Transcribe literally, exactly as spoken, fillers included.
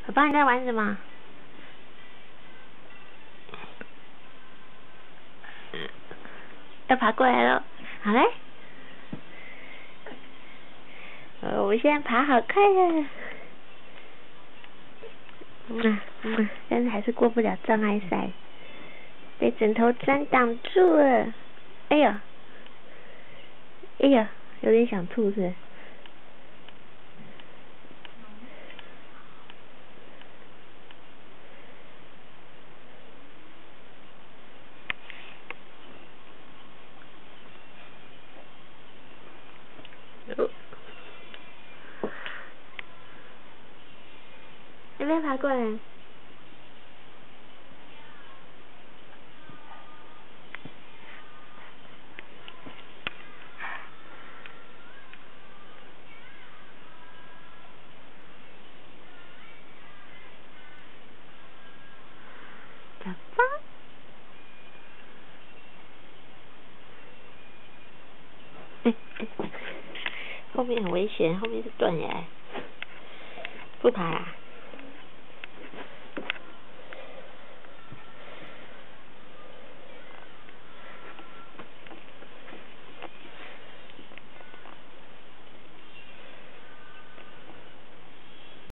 宝宝你在玩什么？要爬过来了，好嘞。呃，我现在爬好快呀。嗯啊嗯啊，但是还是过不了障碍赛，被枕头砖挡住了。哎呀，哎呀，有点想吐是不是？哦，要不要爬过来？宝宝，哎哎，后面很危险，后面是断崖，不爬啦。